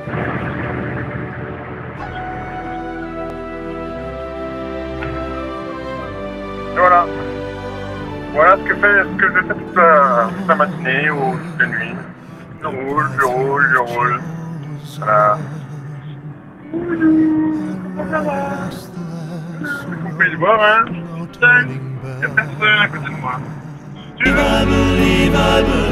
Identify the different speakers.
Speaker 1: Et voilà. Voilà ce que je fais toute la matinée ou toute la nuit. Je roule. Voilà. Vous pouvez le voir, hein. Il y a personne à côté de moi. Tu vas